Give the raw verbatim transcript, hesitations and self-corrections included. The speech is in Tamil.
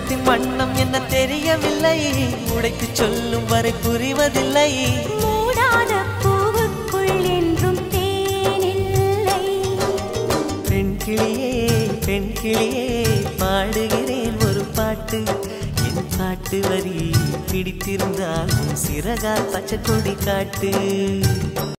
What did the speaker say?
உள்ளத்தின் வண்ணம் என்ன தெரியவில்லை, உடைத்து சொல்லும் வரை புரிவதில்லை. மூடாத பூவுக்குள் என்றும் தேனில்லை. பெண் கிளியே பெண் கிளியே பாடுகிறேன் ஒரு பாட்டு. என் பாட்டு வரி பிடித்திருந்தால் சிறகால் பச்சை கொடி காட்டு.